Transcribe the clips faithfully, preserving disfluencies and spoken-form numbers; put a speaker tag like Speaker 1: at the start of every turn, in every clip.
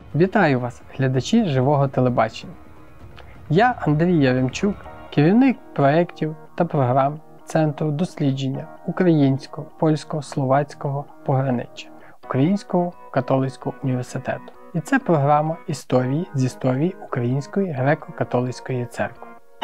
Speaker 1: Вітаю вас, глядачі живого телебачення. Я Андрій Яремчук, керівник проєктів та програм Центру дослідження українського, польського, словацького пограниччя Українського католицького університету. І це програма історії з історії Української греко-католицької церкви.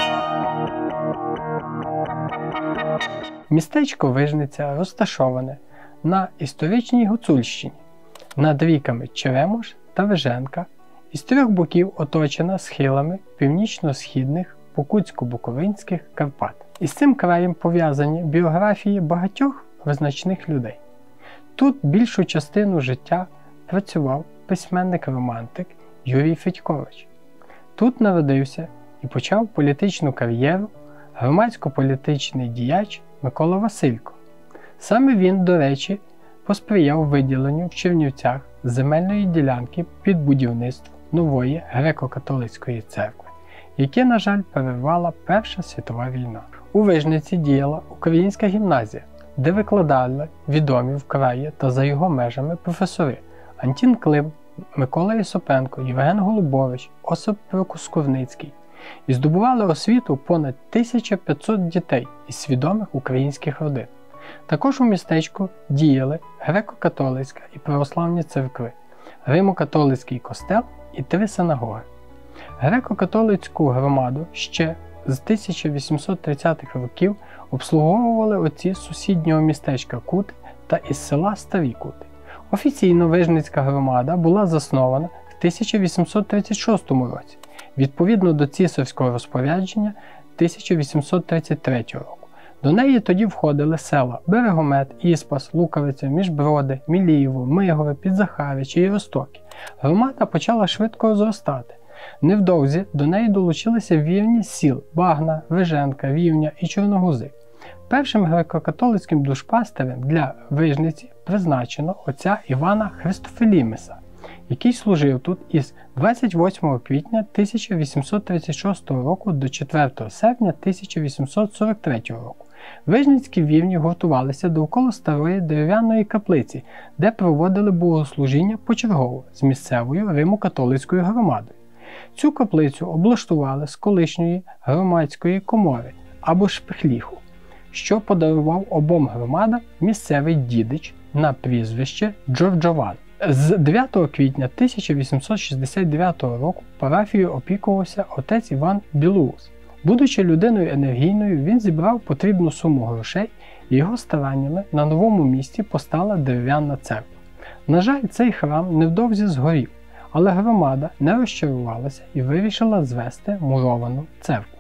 Speaker 1: Містечко Вижниця розташоване на історичній Гуцульщині, над ріками Черемош та Виженка, із трьох боків оточена схилами північно-східних Покутсько-Буковинських Карпат. Із цим краєм пов'язані біографії багатьох визначних людей. Тут більшу частину життя працював письменник-романтик Юрій Федькович. Тут народився і почав політичну кар'єру громадсько-політичний діяч Микола Василько. Саме він, до речі, посприяв виділенню в Чернівцях земельної ділянки під будівництво нової греко-католицької церкви, яке, на жаль, перервала Перша світова війна. У Вижниці діяла українська гімназія, де викладали відомі в краї та за його межами професори Антін Клим, Микола Єсопенко, Євген Голубович, Осип Прокускурницький, і здобували освіту понад тисяча п'ятсот дітей із свідомих українських родин. Також у містечку діяли греко-католицька і православні церкви, Римо-католицький костел і три синагоги. Греко-католицьку громаду ще з тисяча вісімсот тридцятих років обслуговували отці з сусіднього містечка Кути та із села Старі Кути. Офіційно Вижницька громада була заснована в тисяча вісімсот тридцять шостому році, відповідно до цісарського розпорядження тисяча вісімсот тридцять третього року. До неї тоді входили села Берегомет, Іспас, Луковиця, Міжброди, Мілієво, Мигове, Підзахаричі і Ростоки. Громада почала швидко зростати. Невдовзі до неї долучилися вірні сіл Багна, Виженка, Рівня і Чорногузи. Першим греко-католицьким душпастерем для Вижниці призначено отця Івана Христофелімеса, який служив тут із двадцять восьмого квітня тисяча вісімсот тридцять шостого року до четвертого серпня тисяча вісімсот сорок третього року. Вижницькі вірні гуртувалися довкола старої дерев'яної каплиці, де проводили богослужіння почергово з місцевою Римо-католицькою громадою. Цю каплицю облаштували з колишньої громадської комори або шпихліху, що подарував обом громадам місцевий дідич на прізвище Джорджован. З дев'ятого квітня тисяча вісімсот шістдесят дев'ятого року парафією опікувався отець Іван Білоус. Будучи людиною енергійною, він зібрав потрібну суму грошей і його стараннями на новому місці постала дерев'яна церква. На жаль, цей храм невдовзі згорів, але громада не розчарувалася і вирішила звести муровану церкву.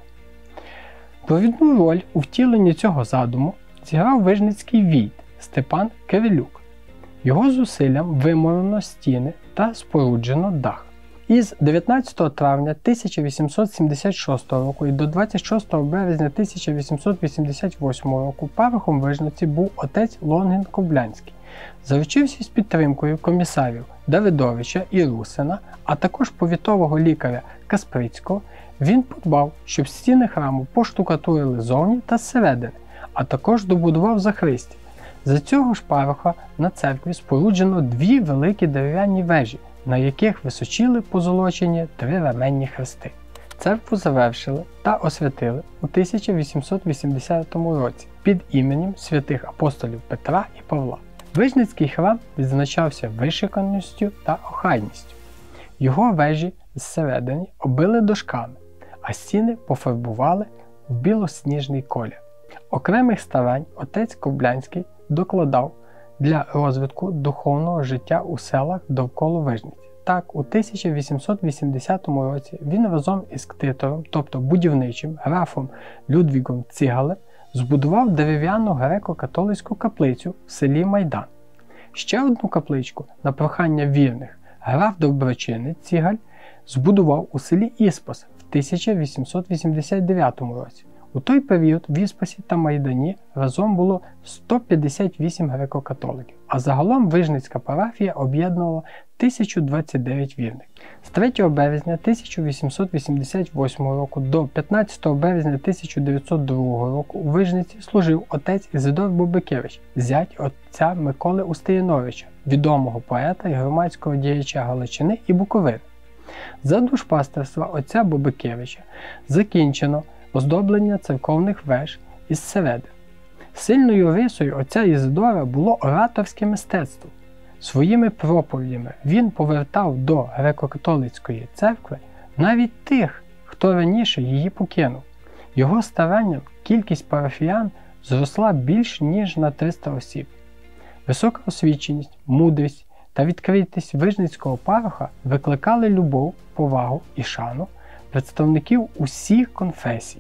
Speaker 1: Провідну роль у втіленні цього задуму зіграв вижницький війт Степан Кирилюк. Його зусиллям вимурено стіни та споруджено дах. Із дев'ятнадцятого травня тисяча вісімсот сімдесят шостого року і до двадцять шостого березня тисяча вісімсот вісімдесят восьмого року парохом Вижниці був отець Лонгін Ковблянський. Заручившись підтримкою комісарів Давидовича і Русина, а також повітового лікаря Касприцького, він подбав, щоб стіни храму поштукатурили зовні та зсередини, а також добудував закристі. За цього ж пароха на церкві споруджено дві великі дерев'яні вежі, на яких височили позолочені три раменні хрести. Церкву завершили та освятили у тисяча вісімсот вісімдесятому році під іменем святих апостолів Петра і Павла. Вижницький храм відзначався вишиканістю та охайністю. Його вежі зсередини оббили дошками, а стіни пофарбували в білосніжний колір. Окремих старань отець Ковблянський докладав для розвитку духовного життя у селах довкола Вижниці. Так, у тисяча вісімсот вісімдесятому році він разом із ктитором, тобто будівничим графом Людвігом Цигалем, збудував дерев'яну греко-католицьку каплицю в селі Майдан. Ще одну капличку на прохання вірних граф Доброчинець Цигаль збудував у селі Іспас в тисяча вісімсот вісімдесят дев'ятому році. У той період в Іспасі та Майдані разом було сто п'ятдесят вісім греко-католиків, а загалом Вижницька парафія об'єднувала тисячу двадцять дев'ять вірних. З третього березня тисяча вісімсот вісімдесят восьмого року до п'ятнадцятого березня тисяча дев'ятсот другого року у Вижниці служив отець Ізидор Бубикевич, зять отця Миколи Устияновича, відомого поета і громадського діяча Галичини і Буковини. За душпастерства отця Бубикевича закінчено оздоблення церковних веж із середини. Сильною рисою отця Ізидора було ораторське мистецтво. Своїми проповідями він повертав до греко-католицької церкви навіть тих, хто раніше її покинув. Його старанням кількість парафіян зросла більш ніж на триста осіб. Висока освіченість, мудрість та відкритість Вижницького пароха викликали любов, повагу і шану представників усіх конфесій.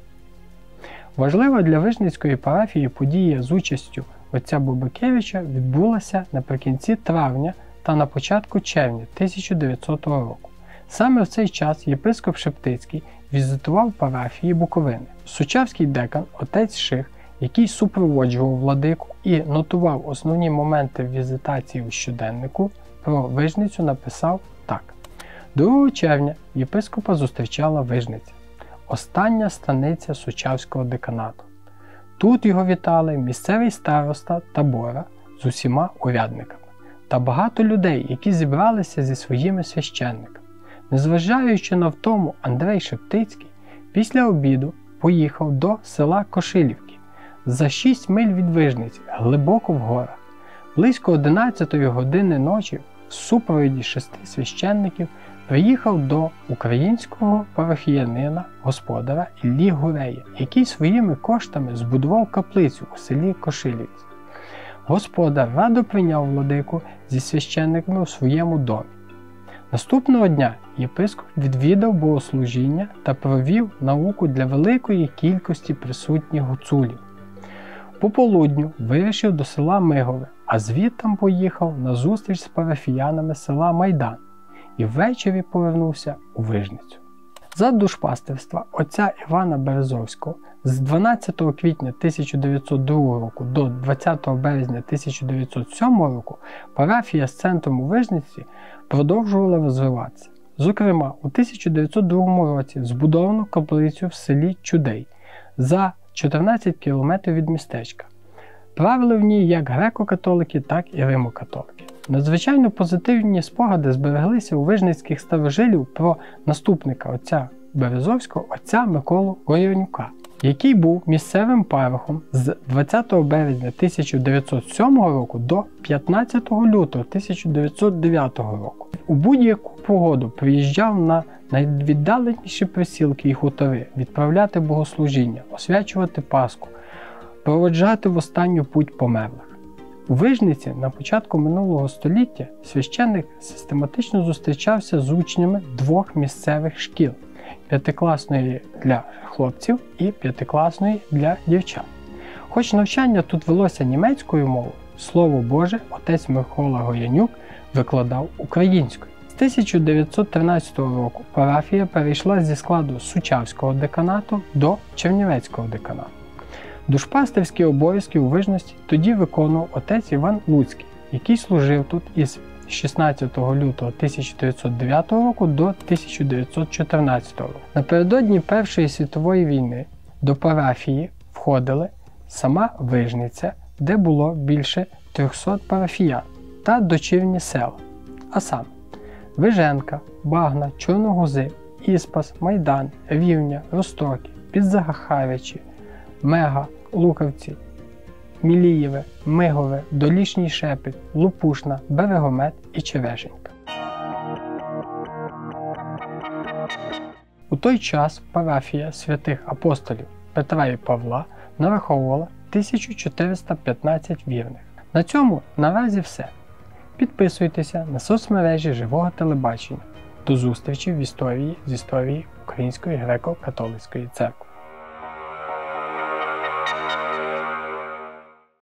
Speaker 1: Важлива для Вижницької парафії подія з участю отця Бубикевича відбулася наприкінці травня та на початку червня тисяча дев'ятсотого року. Саме в цей час єпископ Шептицький візитував парафії Буковини. Сучавський декан, отець Ших, який супроводжував владику і нотував основні моменти візитації у щоденнику, про Вижницю написав так. другого червня єпископа зустрічала Вижниця, остання станиця Сучавського деканату. Тут його вітали місцевий староста Табора з усіма урядниками та багато людей, які зібралися зі своїми священниками. Незважаючи на втому, Андрей Шептицький після обіду поїхав до села Кошилівки за шість миль від Вижниці, глибоко в горах. Близько одинадцятої години ночі в супроводі шести священників приїхав до українського парафіянина, господаря Іллі Гурея, який своїми коштами збудував каплицю у селі Кошилівці. Господар радо прийняв владику зі священниками у своєму домі. Наступного дня єпископ відвідав богослужіння та провів науку для великої кількості присутніх гуцулів. Пополудню вирішив до села Мигове, а звідтам поїхав на зустріч з парафіянами села Майдан і ввечері повернувся у Вижницю. За душпастерства отця Івана Березовського з дванадцятого квітня тисяча дев'ятсот другого року до двадцятого березня тисяча дев'ятсот сьомого року парафія з центром у Вижниці продовжувала розвиватися. Зокрема, у тисяча дев'ятсот другому році збудовано каплицю в селі Чудей за чотирнадцять кілометрів від містечка. Правили в ній як греко-католики, так і римо-католики. Надзвичайно позитивні спогади збереглися у вижницьких старожилів про наступника отця Березовського, отця Миколу Горянюка, який був місцевим парохом з двадцятого березня тисяча дев'ятсот сьомого року до п'ятнадцятого лютого тисяча дев'ятсот дев'ятого року. У будь-яку погоду приїжджав на найвіддаленіші присілки і хутори відправляти богослужіння, освячувати Пасху, проводжати в останню путь померлих. У Вижниці на початку минулого століття священник систематично зустрічався з учнями двох місцевих шкіл – п'ятикласної для хлопців і п'ятикласної для дівчат. Хоч навчання тут велося німецькою мовою, Слово Боже отець Микола Горянюк викладав українською. З тисяча дев'ятсот тринадцятого року парафія перейшла зі складу Сучавського деканату до Чернівецького деканату. Душпастерські обов'язки у Вижниці тоді виконував отець Іван Луцький, який служив тут із шістнадцятого лютого тисяча дев'ятсот дев'ятого року до тисяча дев'ятсот чотирнадцятого року. Напередодні Першої світової війни до парафії входили сама Вижниця, де було більше трьохсот парафіян, та дочірні села, а саме Виженка, Багна, Чорногузи, Іспас, Майдан, Рівня, Ростоки, Підзагахавичі, Мега, Лукавці, Мілієве, Мигове, Долішній Шепіт, Лупушна, Берегомет і Черешенька. У той час парафія святих апостолів Петра і Павла нараховувала тисячу чотириста п'ятнадцять вірних. На цьому наразі все. Підписуйтеся на соцмережі Живого телебачення. До зустрічі в історії з історії Української греко-католицької церкви.